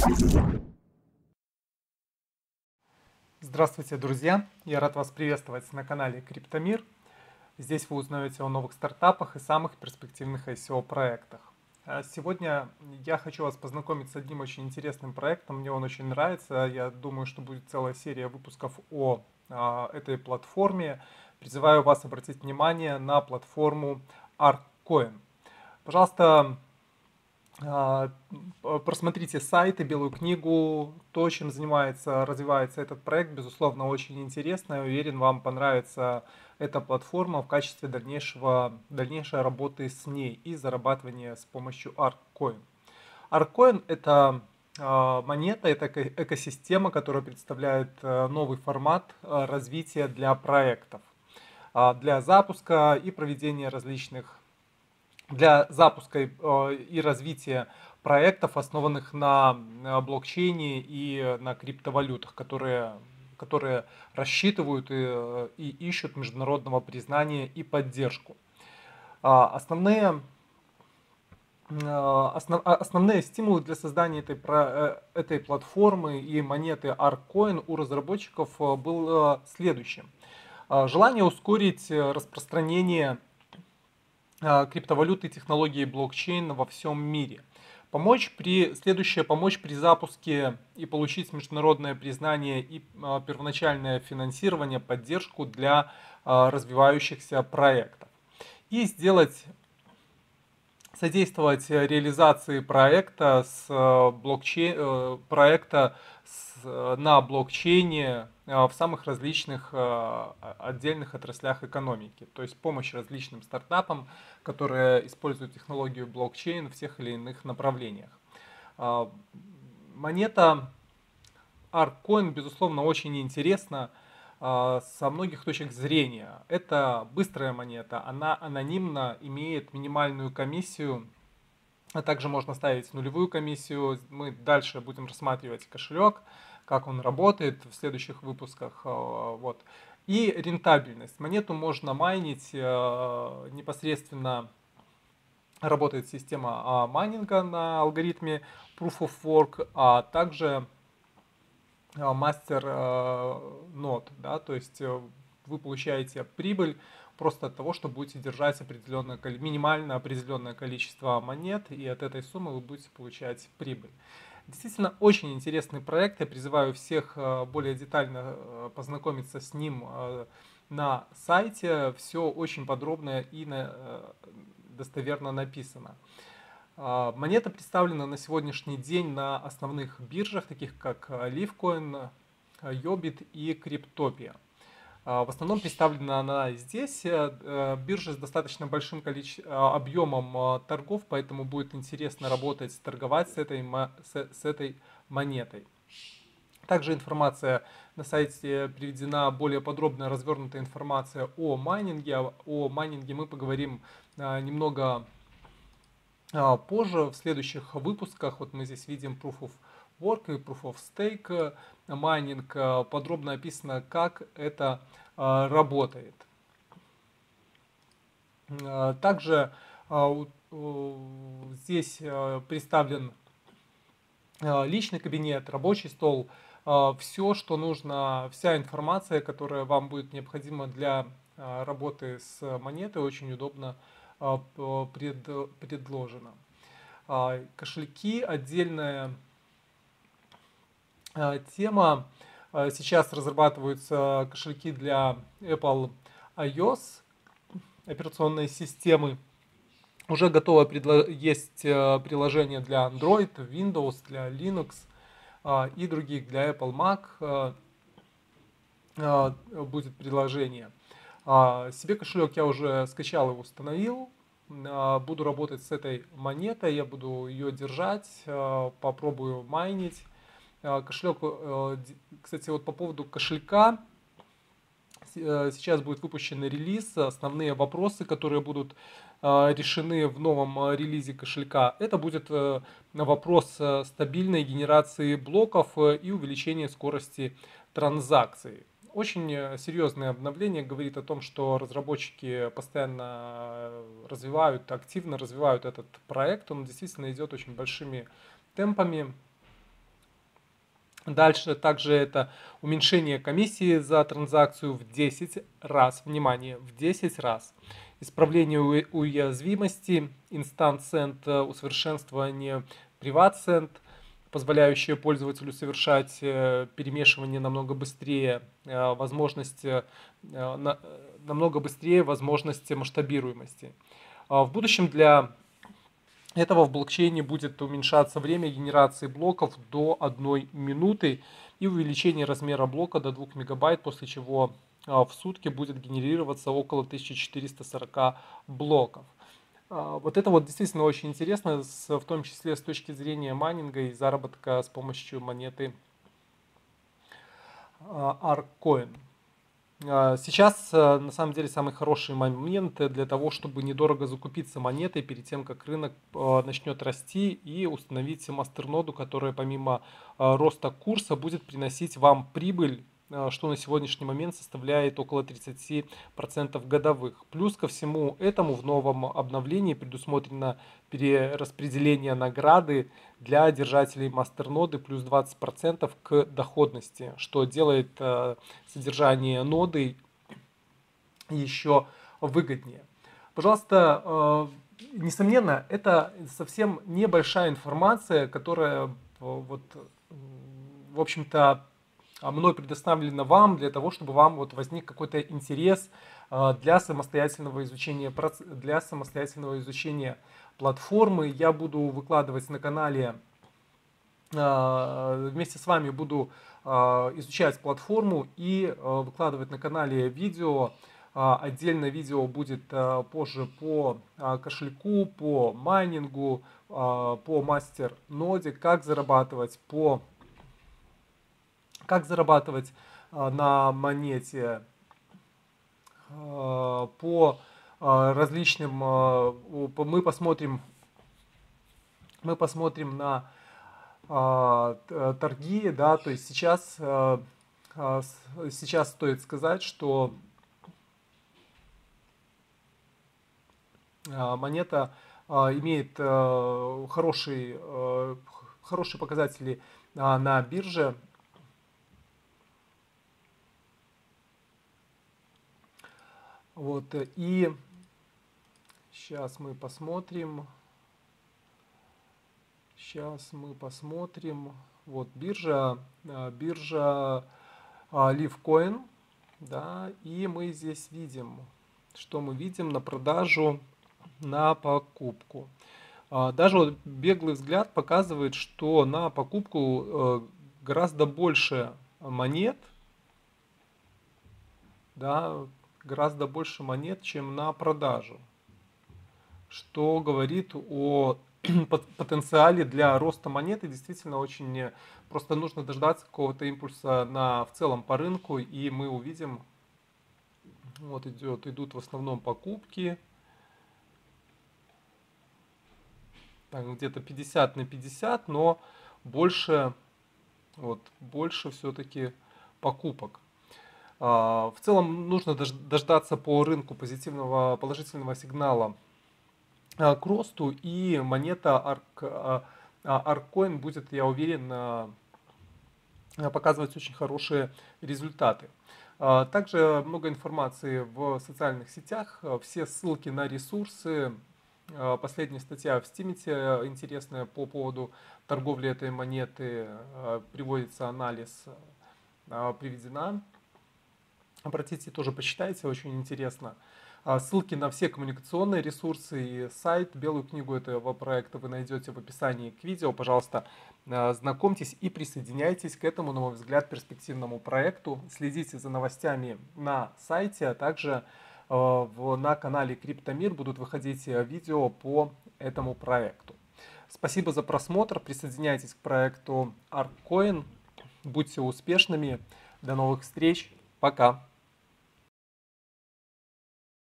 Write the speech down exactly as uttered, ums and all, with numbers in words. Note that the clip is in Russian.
Здравствуйте, друзья! Я рад вас приветствовать на канале Криптомир. Здесь вы узнаете о новых стартапах и самых перспективных ай си о-проектах. Сегодня я хочу вас познакомить с одним очень интересным проектом. Мне он очень нравится. Я думаю, что будет целая серия выпусков о а, этой платформе. Призываю вас обратить внимание на платформу ArkCoin. Пожалуйста, а, просмотрите сайт и белую книгу, то, чем занимается, развивается этот проект, безусловно, очень интересно. Я уверен, вам понравится эта платформа в качестве дальнейшего, дальнейшей работы с ней и зарабатывания с помощью ArkCoin. ArkCoin — это а, монета, это эко- экосистема, которая представляет а, новый формат а, развития для проектов, а, для запуска и проведения различных для запуска и э, и развития проектов, основанных на э, блокчейне и на криптовалютах, которые, которые рассчитывают и, э, и ищут международного признания и поддержку. А, Основные, э, основ- а, основные стимулы для создания этой, про- э, этой платформы и монеты ArkCoin у разработчиков э, было следующим. А, Желание ускорить э, распространение а, криптовалюты и технологии блокчейн во всем мире. Помочь при, следующее, помочь при запуске и получить международное признание и а, первоначальное финансирование, поддержку для а, развивающихся проектов. И сделать содействовать реализации проекта с э, блокчейн, э, проекта с, э, на блокчейне э, в самых различных э, отдельных отраслях экономики. То есть помощь различным стартапам, которые используют технологию блокчейн в тех или иных направлениях. А, Монета ArkCoin, безусловно, очень интересна а, со многих точек зрения. Это быстрая монета, она анонимно имеет минимальную комиссию, а также можно ставить нулевую комиссию. Мы дальше будем рассматривать кошелек, как он работает в следующих выпусках. а, Вот. И рентабельность. Монету можно майнить э, непосредственно. Работает система а, майнинга на алгоритме Proof of Work, а также а, мастер э, нод, да, то есть э, вы получаете прибыль просто от того, что будете держать определенное, коли- минимально определенное количество монет, и от этой суммы вы будете получать прибыль. Действительно, очень интересный проект. Я призываю всех э, более детально э, познакомиться с ним э, на сайте. Все очень подробно и на- э, достоверно написано. А, Монета представлена на сегодняшний день на основных биржах, таких как а, Livecoin, а, Yobit и Cryptopia. А, В основном представлена она здесь. э, э, Биржа с достаточно большим количеством, объемом а, торгов, поэтому будет интересно работать, торговать с этой, мо- с, с этой монетой. Также информация на сайте приведена, более подробная, развернутая информация о майнинге. О майнинге мы поговорим а, немного а, позже, в следующих выпусках. Вот мы здесь видим Proof of Work и Proof of Stake э, майнинг. э, Подробно описано, как это э, работает. Э, Также э, у- у- здесь э, представлен э, личный кабинет, рабочий стол, все, что нужно, вся информация, которая вам будет необходима для э, работы с монетой, очень удобно э, п- пред- предложена. А, Кошельки — отдельная а, тема. А, Сейчас разрабатываются кошельки для Apple iOS операционной системы. Уже готово предло- есть э, приложение для Android, Windows, для Linux а, и других, для Apple Mac э, э, будет приложение. А, Себе кошелек я уже скачал и установил. А, Буду работать с этой монетой, я буду ее держать, э, попробую майнить. А, Кошелек, э, д- кстати, вот по поводу кошелька, с- э, сейчас будет выпущен релиз, основные вопросы, которые будут э, решены в новом э, релизе кошелька. Это будет э, на вопрос э, стабильной генерации блоков э, и увеличения скорости транзакций. Очень э, серьезное обновление, говорит о том, что разработчики постоянно э, развивают, активно развивают этот проект. Он действительно идет очень большими темпами. Дальше также это уменьшение комиссии за транзакцию в десять раз. Внимание, в десять раз. Исправление уязвимости, инстант-сент, усовершенствование приват-сент, позволяющее пользователю совершать перемешивание намного быстрее, возможность, намного быстрее возможности масштабируемости. В будущем для этого в блокчейне будет уменьшаться время генерации блоков до одной минуты и увеличение размера блока до двух мегабайт, после чего в сутки будет генерироваться около тысячи четырёхсот сорока блоков. Вот это вот действительно очень интересно, в том числе с точки зрения майнинга и заработка с помощью монеты ARKcoin. Сейчас, на самом деле, самый хороший момент для того, чтобы недорого закупиться монетой перед тем, как рынок начнет расти, и установить мастерноду, которая помимо роста курса будет приносить вам прибыль, что на сегодняшний момент составляет около тридцати процентов годовых. Плюс ко всему этому в новом обновлении предусмотрено перераспределение награды для держателей мастерноды плюс двадцать процентов к доходности, что делает содержание ноды еще выгоднее. Пожалуйста, несомненно, это совсем небольшая информация, которая вот, в общем-то, мной предоставлено вам для того, чтобы вам вот возник какой-то интерес для самостоятельного изучения, для самостоятельного изучения платформы. Я буду выкладывать на канале, вместе с вами буду изучать платформу и выкладывать на канале видео. Отдельное видео будет позже по кошельку, по майнингу, по мастерноде, как зарабатывать по Как зарабатывать на монете, по различным, мы посмотрим, мы посмотрим на торги, да, то есть сейчас, сейчас стоит сказать, что монета имеет хорошие, хорошие показатели на бирже. Вот, и сейчас мы посмотрим, сейчас мы посмотрим, вот биржа, биржа LiveCoin, да, и мы здесь видим, что мы видим на продажу, на покупку. Даже вот беглый взгляд показывает, что на покупку гораздо больше монет, да, гораздо больше монет, чем на продажу, что говорит о потенциале для роста монеты. Действительно, очень просто нужно дождаться какого-то импульса на, в целом по рынку, и мы увидим, вот идет, идут в основном покупки, где-то пятьдесят на пятьдесят, но больше, вот, больше все-таки покупок. В целом нужно дождаться по рынку позитивного, положительного сигнала к росту, и монета ARKcoin будет, я уверен, показывать очень хорошие результаты. Также много информации в социальных сетях, все ссылки на ресурсы. Последняя статья в Steemit интересная по поводу торговли этой монеты, приводится анализ, приведена. Обратите, тоже почитайте, очень интересно. Ссылки на все коммуникационные ресурсы и сайт, белую книгу этого проекта вы найдете в описании к видео. Пожалуйста, знакомьтесь и присоединяйтесь к этому, на мой взгляд, перспективному проекту. Следите за новостями на сайте, а также на канале Криптомир будут выходить видео по этому проекту. Спасибо за просмотр, присоединяйтесь к проекту ARKcoin, будьте успешными, до новых встреч, пока!